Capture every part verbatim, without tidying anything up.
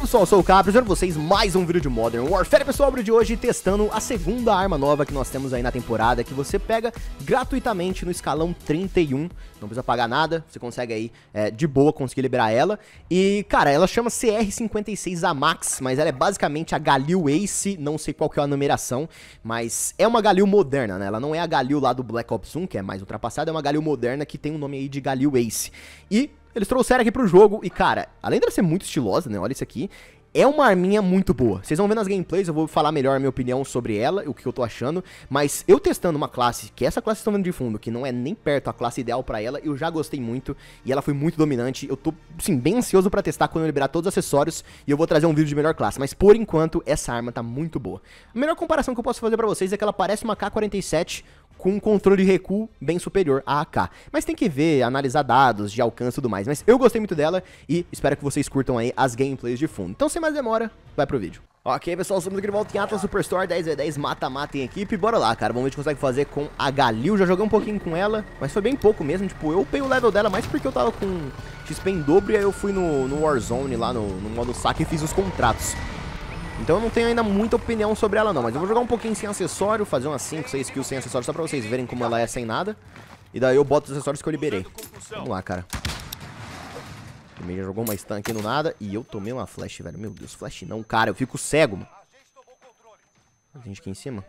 pessoal, eu sou o Capri, trazendo vocês mais um vídeo de Modern Warfare. Pessoal, o vídeo de hoje testando a segunda arma nova que nós temos aí na temporada, que você pega gratuitamente no escalão trinta e um, não precisa pagar nada, você consegue aí é, de boa conseguir liberar ela. E cara, ela chama C R cinquenta e seis A Max, mas ela é basicamente a Galil Ace, não sei qual que é a numeração, mas é uma Galil moderna, né? Ela não é a Galil lá do Black Ops um, que é mais ultrapassada, é uma Galil moderna que tem o um nome aí de Galil Ace. E eles trouxeram aqui pro jogo e, cara, além dela ser muito estilosa, né, olha isso aqui, é uma arminha muito boa. Vocês vão ver nas gameplays, eu vou falar melhor a minha opinião sobre ela, o que eu tô achando, mas eu testando uma classe, que essa classe que vocês estão vendo de fundo, que não é nem perto a classe ideal pra ela, eu já gostei muito, e ela foi muito dominante. Eu tô, sim, bem ansioso pra testar quando eu liberar todos os acessórios, e eu vou trazer um vídeo de melhor classe, mas por enquanto, essa arma tá muito boa. A melhor comparação que eu posso fazer pra vocês é que ela parece uma K quarenta e sete, com um controle de recuo bem superior à A K. Mas tem que ver, analisar dados de alcance e tudo mais. Mas eu gostei muito dela e espero que vocês curtam aí as gameplays de fundo. Então, sem mais demora, vai pro vídeo. Ok, pessoal, estamos aqui de volta em Atlas Superstore, dez v dez, mata-mata em equipe. Bora lá, cara, vamos ver se consegue fazer com a Galil. Já joguei um pouquinho com ela, mas foi bem pouco mesmo. Tipo, eu upei o level dela mais porque eu tava com X P em dobro e aí eu fui no, no Warzone lá, no, no modo saque e fiz os contratos. Então eu não tenho ainda muita opinião sobre ela não, mas eu vou jogar um pouquinho sem acessório, fazer umas cinco, seis kills sem acessório, só pra vocês verem como ela é sem nada. E daí eu boto os acessórios que eu liberei. Vamos lá, cara. Também já jogou uma stun aqui no nada e eu tomei uma flash, velho. Meu Deus, flash não, cara, eu fico cego, mano. Tem gente aqui em cima.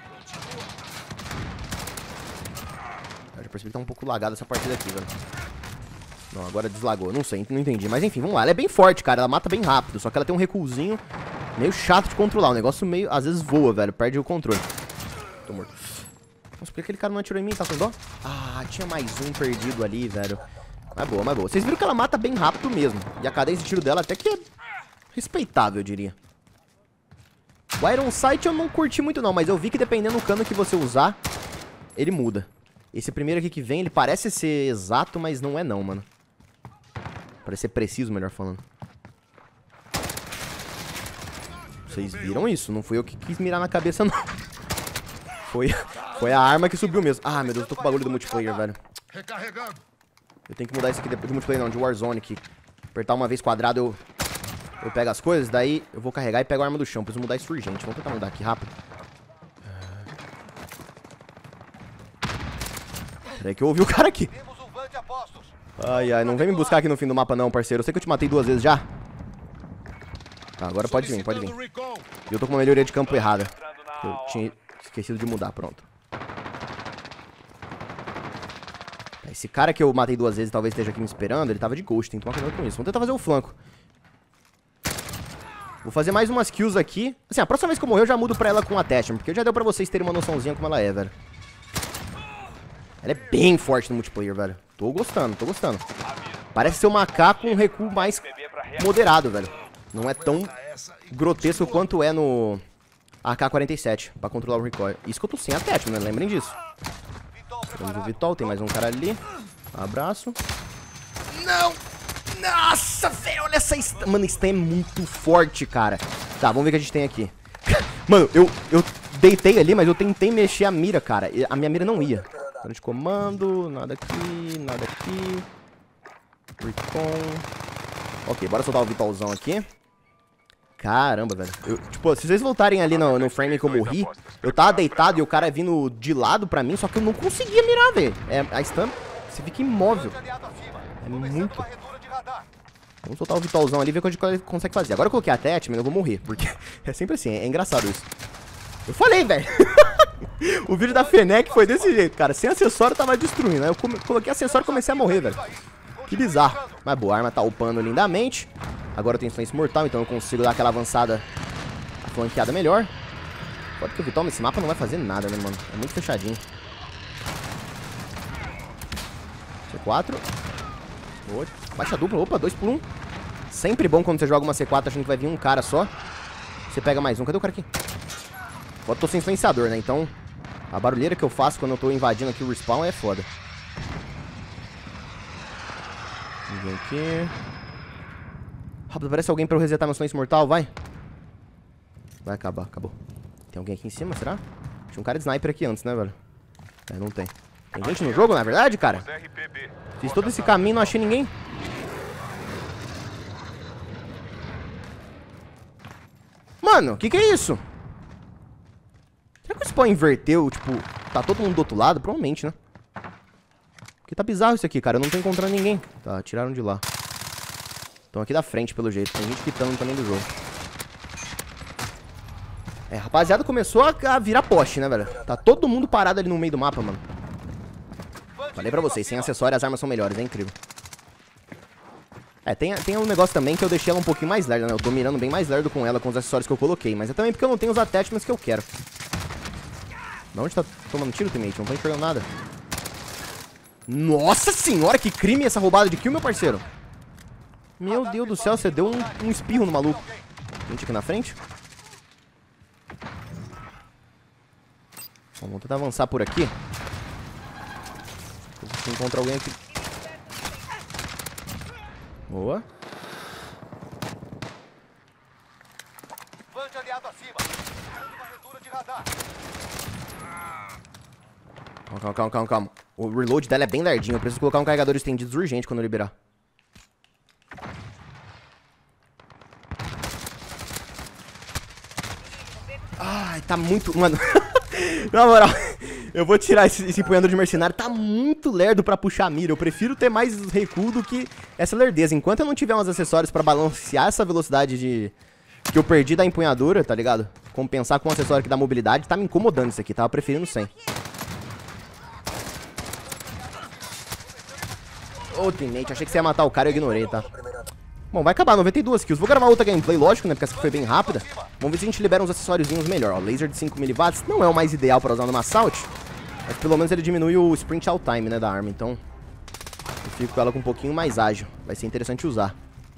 Eu já percebi que tá um pouco lagada essa partida aqui, velho. Não, agora deslagou, não sei, não entendi. Mas enfim, vamos lá, ela é bem forte, cara, ela mata bem rápido. Só que ela tem um recuozinho meio chato de controlar, o negócio meio, às vezes voa, velho, perde o controle. Tô morto. Nossa, por que aquele cara não atirou em mim, tá com dó? Ah, tinha mais um perdido ali, velho. Mas boa, mas boa. Vocês viram que ela mata bem rápido mesmo. E a cadência de tiro dela até que é respeitável, eu diria. O Iron Sight eu não curti muito não, mas eu vi que dependendo do cano que você usar, ele muda. Esse primeiro aqui que vem, ele parece ser exato, mas não é não, mano. Parece ser preciso, melhor falando. Vocês viram isso? Não fui eu que quis mirar na cabeça, não. Foi, foi a arma que subiu mesmo. Ah, meu Deus, eu tô com o bagulho do multiplayer, velho. Eu tenho que mudar isso aqui depois de multiplayer, não, de Warzone, que apertar uma vez quadrado eu, eu pego as coisas, daí eu vou carregar e pego a arma do chão. Preciso mudar isso urgente. Vamos tentar mudar aqui rápido. Peraí que eu ouvi o cara aqui. Ai, ai, não vem me buscar aqui no fim do mapa não, parceiro. Eu sei que eu te matei duas vezes já. Tá, agora pode vir, pode vir. E eu tô com uma melhoria de campo errada. Eu tinha esquecido de mudar, pronto. Esse cara que eu matei duas vezes talvez esteja aqui me esperando, ele tava de ghost, tem que tomar cuidado com isso. Vamos tentar fazer o flanco. Vou fazer mais umas kills aqui. Assim, a próxima vez que eu morrer eu já mudo pra ela com attachment, porque já deu pra vocês terem uma noçãozinha como ela é, velho. Ela é bem forte no multiplayer, velho. Tô gostando, tô gostando. Parece ser uma A K com um recuo mais moderado, velho. Não é tão grotesco quanto é no A K quarenta e sete, pra controlar o recoil. Isso que eu tô sem attachment, né? Lembrem disso. Temos o Vitol, tem mais um cara ali. Abraço. Não! Nossa, velho, olha essa stun. Mano, stun é muito forte, cara. Tá, vamos ver o que a gente tem aqui. Mano, eu, eu deitei ali, mas eu tentei mexer a mira, cara. A minha mira não ia. Plano de comando, nada aqui, nada aqui. Recon. Ok, bora soltar o Vitolzão aqui. Caramba, velho. Eu, tipo, se vocês voltarem ali no, no frame que eu morri, eu tava deitado e o cara vindo de lado pra mim, só que eu não conseguia mirar, velho. É, a stun, você fica imóvel. É muito. Vamos soltar o Vitolzão ali e ver o que a gente consegue fazer. Agora eu coloquei a attachment, eu vou morrer, porque é sempre assim, é engraçado isso. Eu falei, velho. O vídeo da Fennec foi desse jeito, cara. Sem acessório tava destruindo. Aí eu coloquei acessório e comecei a morrer, velho. Que bizarro. Mas boa, a arma tá upando lindamente. Agora eu tenho influência mortal, então eu consigo dar aquela avançada, a flanqueada melhor. Pode que o Vitol nesse mapa não vai fazer nada, né, mano? É muito fechadinho. C quatro. oito. Baixa dupla. Opa, dois por um. Sempre bom quando você joga uma C quatro achando que vai vir um cara só. Você pega mais um. Cadê o cara aqui? Eu tô sem influenciador, né? Então, a barulheira que eu faço quando eu tô invadindo aqui o respawn é foda. Ninguém aqui. Rápido, aparece alguém pra eu resetar meu silêncio mortal, vai. Vai acabar, acabou. Tem alguém aqui em cima, será? Tinha um cara de sniper aqui antes, né, velho? É, não tem. Tem gente no jogo, na verdade, cara? Fiz todo esse caminho e não achei ninguém. Mano, o que que é isso? Será que o spawn inverteu, tipo, tá todo mundo do outro lado? Provavelmente, né? Porque tá bizarro isso aqui, cara. Eu não tô encontrando ninguém. Tá, tiraram de lá. Estão aqui da frente, pelo jeito. Tem gente quitando também do jogo. É, rapaziada, começou a virar poste, né, velho? Tá todo mundo parado ali no meio do mapa, mano. Falei pra vocês, sem acessório as armas são melhores, é incrível. É, tem, tem um negócio também que eu deixei ela um pouquinho mais lerda, né? Eu tô mirando bem mais lerdo com ela, com os acessórios que eu coloquei. Mas é também porque eu não tenho os attachments que eu quero. De onde tá tomando tiro, teammate? Não tô enxergando nada. Nossa senhora, que crime essa roubada de kill, meu parceiro. Meu Deus do céu, você deu um, um espirro no maluco. Gente aqui na frente. Bom, vamos tentar avançar por aqui. Se encontrar alguém aqui. Boa. Calma, calma, calma, calma. O reload dela é bem lerdinho. Eu preciso colocar um carregador estendido urgente quando eu liberar. Ai, tá muito... Mano, na moral, eu vou tirar esse, esse empunhador de mercenário. Tá muito lerdo pra puxar a mira. Eu prefiro ter mais recuo do que essa lerdeza. Enquanto eu não tiver uns acessórios pra balancear essa velocidade de... que eu perdi da empunhadura, tá ligado? Compensar com um acessório que dá mobilidade. Tá me incomodando isso aqui. Tava preferindo sem. Ô, oh, teammate, achei que você ia matar o cara e eu ignorei, tá? Bom, vai acabar, noventa e duas kills. Vou gravar outra gameplay, lógico, né? Porque essa aqui foi bem rápida. Vamos ver se a gente libera uns acessóriozinhos melhor. Ó, laser de cinco miliwatts não é o mais ideal para usar numa assault, mas pelo menos ele diminui o sprint out time, né, da arma. Então, eu fico com ela com um pouquinho mais ágil. Vai ser interessante usar.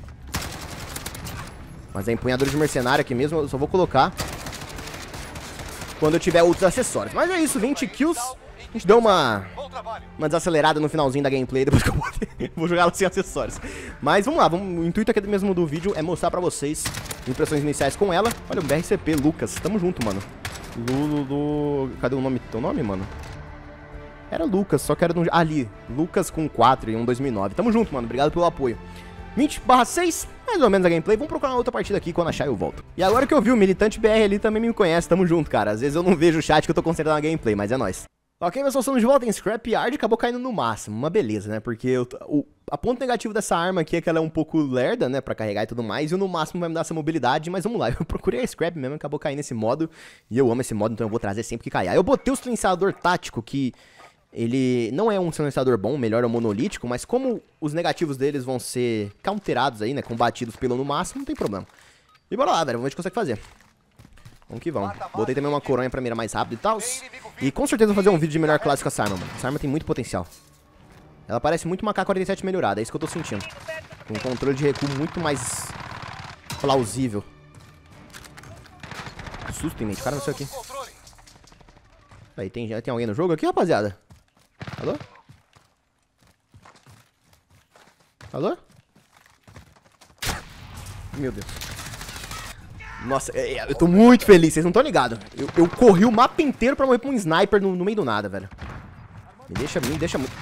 Mas a empunhadora de mercenário aqui mesmo eu só vou colocar quando eu tiver outros acessórios. Mas é isso, vinte kills. A gente deu uma, uma desacelerada no finalzinho da gameplay, depois que eu vou, vou jogar ela sem acessórios. Mas vamos lá, vamos, o intuito aqui mesmo do vídeo é mostrar pra vocês impressões iniciais com ela. Olha, o B R C P, Lucas, tamo junto, mano. Lu, Lu, cadê o nome, teu nome, mano? Era Lucas, só que era de um... Ah, ali, Lucas com quatro e um dois mil e nove. Tamo junto, mano, obrigado pelo apoio. vinte barra seis, mais ou menos a gameplay. Vamos procurar uma outra partida aqui, quando achar eu volto. E agora que eu vi, o Militante B R ali também me conhece, tamo junto, cara. Às vezes eu não vejo o chat que eu tô concentrado na gameplay, mas é nóis. Ok, pessoal, estamos de volta em Scrapyard. Acabou caindo no máximo, uma beleza, né? Porque eu, o a ponto negativo dessa arma aqui é que ela é um pouco lerda, né? Pra carregar e tudo mais. E o no máximo vai me dar essa mobilidade. Mas vamos lá, eu procurei a Scrap mesmo, acabou caindo nesse modo. E eu amo esse modo, então eu vou trazer sempre que cair. Eu botei o silenciador tático, que ele não é um silenciador bom, melhor é o monolítico. Mas como os negativos deles vão ser counterados aí, né? Combatidos pelo no máximo, não tem problema. E bora lá, velho, vamos ver o que consegue fazer. Vamos que vamos. Botei também uma coronha pra mirar mais rápido e tal. E com certeza vou fazer um vídeo de melhor classe com essa arma, mano. Essa arma tem muito potencial. Ela parece muito uma K quarenta e sete melhorada, é isso que eu tô sentindo. Com um controle de recuo muito mais plausível. Que susto, teammate. Cara, não sei aqui. Aí, tem, tem alguém no jogo aqui, rapaziada? Alô? Alô? Meu Deus. Nossa, eu tô muito feliz, vocês não estão ligados. Eu, eu corri o mapa inteiro pra morrer pra um sniper no, no meio do nada, velho. Me deixa, me deixa muito.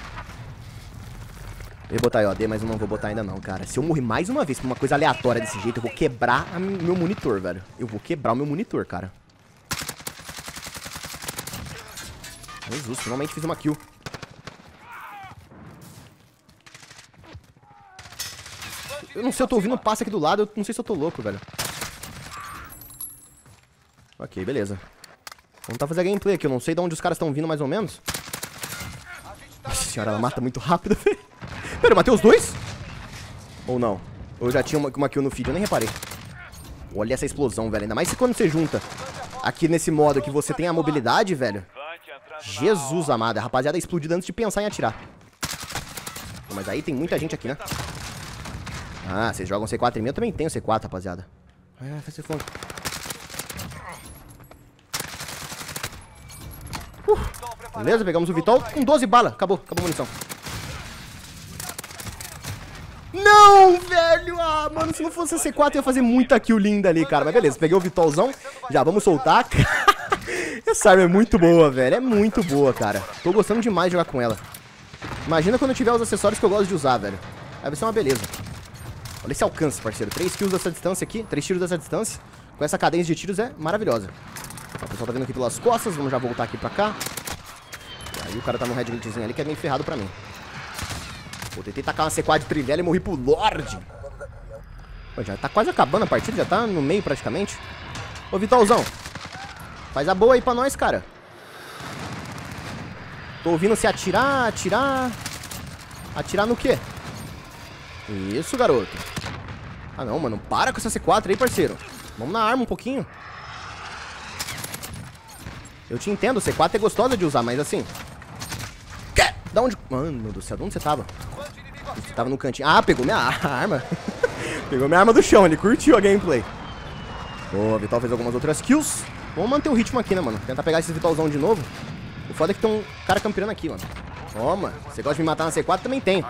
Eu ia botar I O D, mas eu não vou botar ainda não, cara. Se eu morrer mais uma vez por uma coisa aleatória desse jeito, eu vou quebrar o meu monitor, velho. Eu vou quebrar o meu monitor, cara. Jesus, finalmente fiz uma kill. Eu não sei, eu tô ouvindo um passo aqui do lado, eu não sei se eu tô louco, velho. Ok, beleza. Vamos tentar fazer a gameplay aqui. Eu não sei de onde os caras estão vindo mais ou menos. Nossa senhora, ela mata muito rápido, velho. Pera, eu matei os dois? Ou não? Ou eu já tinha uma, uma kill no feed, eu nem reparei. Olha essa explosão, velho. Ainda mais se quando você junta aqui nesse modo que você tem a mobilidade, velho. Jesus amado, a rapaziada é explodida antes de pensar em atirar. Mas aí tem muita gente aqui, né? Ah, vocês jogam C quatro em mim? Eu também tenho C quatro, rapaziada. Ah, vai ser foda. Uh, beleza, pegamos o Vitol com doze balas. Acabou, acabou a munição. Não, velho! Ah, mano, se não fosse a C quatro eu ia fazer muita kill linda ali, cara. Mas beleza, peguei o Vitolzão. Já vamos soltar. Essa arma é muito boa, velho. É muito boa, cara. Tô gostando demais de jogar com ela. Imagina quando eu tiver os acessórios que eu gosto de usar, velho. Aí vai ser uma beleza. Olha esse alcance, parceiro. três kills dessa distância aqui. três tiros dessa distância. com essa cadência de tiros é maravilhosa. O pessoal tá vindo aqui pelas costas, vamos já voltar aqui pra cá. E aí o cara tá no red glitchzinho ali que é meio ferrado pra mim. Pô, tentei tacar uma C quatro de trivela e morri pro Lorde. Pô, já tá quase acabando a partida, já tá no meio praticamente. Ô, Vitalzão, faz a boa aí pra nós, cara. Tô ouvindo você atirar, atirar... Atirar no quê? Isso, garoto. Ah, não, mano. Para com essa C quatro aí, parceiro. Vamos na arma um pouquinho. Eu te entendo, C quatro é gostosa de usar, mas assim... Quê? Da onde... Mano do céu, de onde você tava? Você tava no cantinho. Ah, pegou minha arma. Pegou minha arma do chão, ele curtiu a gameplay. Ô, o Vital fez algumas outras kills. Vamos manter o ritmo aqui, né, mano? Tentar pegar esse Vitalzão de novo. O foda é que tem um cara campeando aqui, mano. Toma, você gosta de me matar na C quatro? Também tem.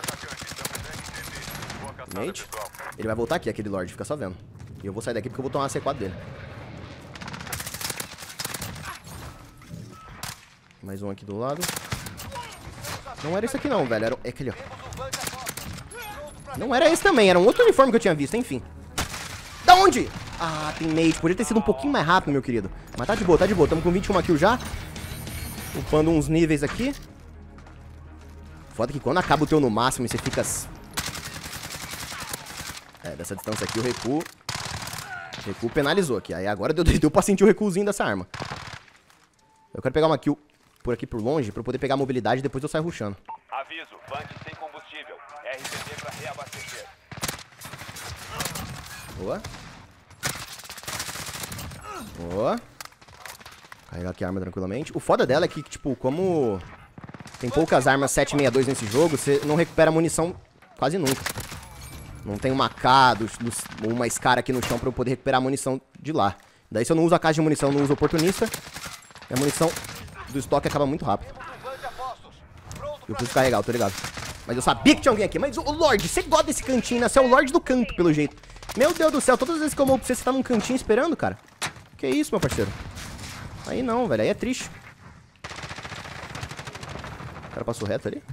Mate. Ele vai voltar aqui, aquele Lorde, fica só vendo. E eu vou sair daqui porque eu vou tomar a C quatro dele. Mais um aqui do lado. Não era esse aqui não, velho. Era é aquele, ó. Não era esse também, era um outro uniforme que eu tinha visto, enfim. Da onde? Ah, tem mate. Podia ter sido um pouquinho mais rápido, meu querido. Mas tá de boa, tá de boa. Tamo com vinte e uma kills já. Upando uns níveis aqui. Foda que quando acaba o teu no máximo e você fica... É, dessa distância aqui o recuo... O recuo penalizou aqui. Aí agora deu, deu pra sentir o recuozinho dessa arma. Eu quero pegar uma kill por aqui por longe pra eu poder pegar a mobilidade e depois eu saio rushando. Aviso, Vant sem combustível. R P D pra reabastecer. Boa. Boa. Carregar aqui a arma tranquilamente. O foda dela é que, tipo, como tem poucas armas sete sessenta e dois nesse jogo, você não recupera munição quase nunca. Não tem uma K do, do, ou uma Scar aqui no chão pra eu poder recuperar a munição de lá. Daí se eu não uso a caixa de munição, não uso oportunista, a munição do estoque acaba muito rápido. Eu preciso carregar, eu tô ligado. Mas eu sabia que tinha alguém aqui. Mas, ô Lorde, você gosta desse cantinho, né? Você é o Lorde do canto, pelo jeito. Meu Deus do céu, todas as vezes que eu morro pra você, você tá num cantinho esperando, cara. Que isso, meu parceiro? Aí não, velho, aí é triste. O cara passou reto ali.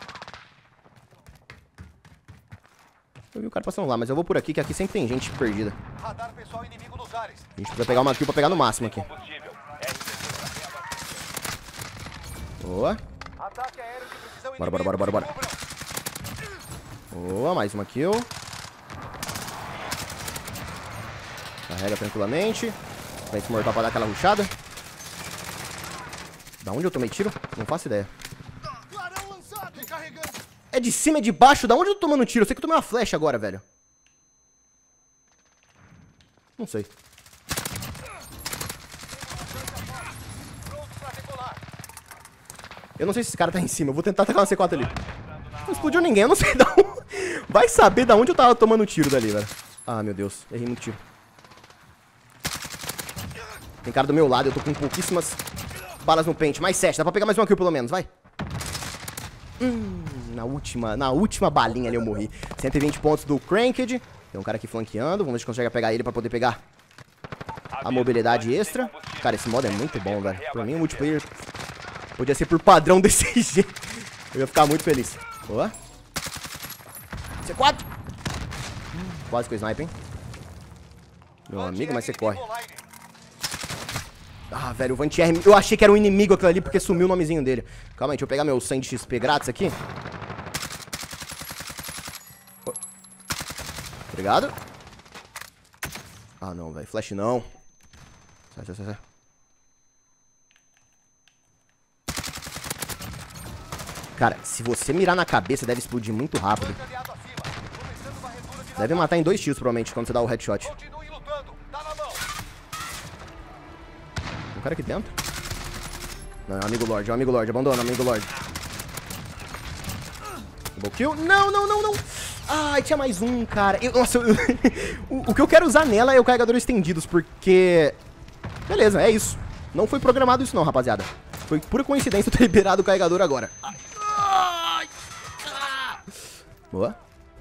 Eu vi o cara passando lá, mas eu vou por aqui, que aqui sempre tem gente perdida. Radar pessoal inimigo nos ares. A gente precisa pegar uma kill pra pegar no máximo aqui. Boa. Ataque aéreo de precisão Bora, bora, bora, bora, bora. Boa, mais uma kill. Carrega tranquilamente. Vai esse mortal pra dar aquela rushada. Da onde eu tomei tiro? Não faço ideia. É de cima, é de baixo? Da onde eu tô tomando tiro? Eu sei que eu tomei uma flecha agora, velho. Não sei. Eu não sei se esse cara tá em cima. Eu vou tentar atacar uma C quatro ali. Não explodiu ninguém. Eu não sei da onde... Vai saber da onde eu tava tomando tiro dali, velho. Ah, meu Deus. Errei muito tiro. Tem cara do meu lado. Eu tô com pouquíssimas balas no pente. Mais sete. Dá pra pegar mais uma kill pelo menos. Vai. Hum, na última, na última balinha ali eu morri. cento e vinte pontos do Cranked. Tem um cara aqui flanqueando. Vamos ver se consegue pegar ele pra poder pegar a mobilidade extra. Cara, esse modo é muito bom, velho. Pra mim, o multiplayer podia ser por padrão desse jeito. Eu ia ficar muito feliz. Boa. C quatro. Hum, quase com o sniper, hein? Meu amigo, mas você corre. Ah, velho, o Vantier... Eu achei que era um inimigo aquilo ali porque sumiu o nomezinho dele. Calma aí, deixa eu pegar meu cem de X P grátis aqui. Obrigado. Ah, não, velho. Flash não. Sai, sai, sai, sai. Cara, se você mirar na cabeça, deve explodir muito rápido. Deve matar em dois tiros, provavelmente, quando você dá o headshot. Um cara aqui dentro. Não, é um amigo Lorde, é um amigo Lorde. Abandona, amigo Lorde. Double kill. Não, não, não, não. Ai, tinha mais um, cara. Eu, nossa, eu, o, o que eu quero usar nela é o carregador estendidos, porque... Beleza, é isso. Não foi programado isso não, rapaziada. Foi pura coincidência eu ter liberado o carregador agora. Ai. Ai. Ah. Boa.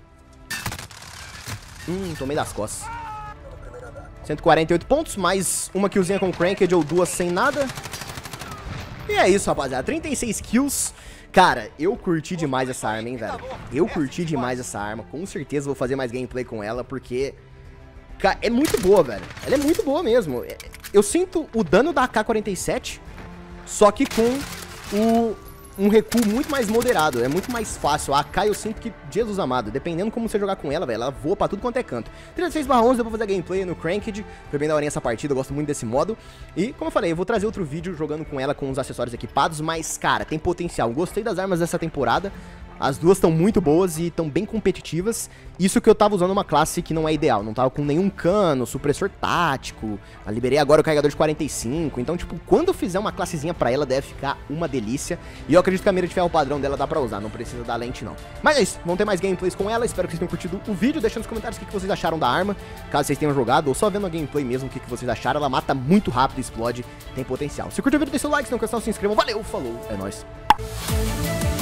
Hum, tomei das costas. cento e quarenta e oito pontos, mais uma killzinha com Cranked ou duas sem nada. E é isso, rapaziada. trinta e seis kills. Cara, eu curti demais essa arma, hein, velho. Eu curti demais essa arma. Com certeza vou fazer mais gameplay com ela, porque... É muito boa, velho. Ela é muito boa mesmo. Eu sinto o dano da A K quarenta e sete, só que com o, um recuo muito mais moderado. É muito mais fácil. A A K eu sinto que, Jesus amado, dependendo como você jogar com ela, velho, ela voa pra tudo quanto é canto. trinta e seis barra onze, deu pra fazer gameplay no Cranked. Foi bem da horinha essa partida, eu gosto muito desse modo. E, como eu falei, eu vou trazer outro vídeo jogando com ela com os acessórios equipados, mas, cara, tem potencial. Gostei das armas dessa temporada. As duas estão muito boas e estão bem competitivas. Isso que eu tava usando uma classe que não é ideal. Não tava com nenhum cano, supressor tático. Eu liberei agora o carregador de quarenta e cinco. Então, tipo, quando eu fizer uma classezinha pra ela, deve ficar uma delícia. E eu acredito que a mira de ferro padrão dela dá pra usar. Não precisa da lente, não. Mas é isso. Vão ter mais gameplays com ela. Espero que vocês tenham curtido o vídeo. Deixa nos comentários o que vocês acharam da arma. Caso vocês tenham jogado ou só vendo a gameplay mesmo, o que vocês acharam. Ela mata muito rápido, explode. Tem potencial. Se curtiu o vídeo, deixa o like. Se não gostou, se inscrevam. Valeu, falou. É nóis.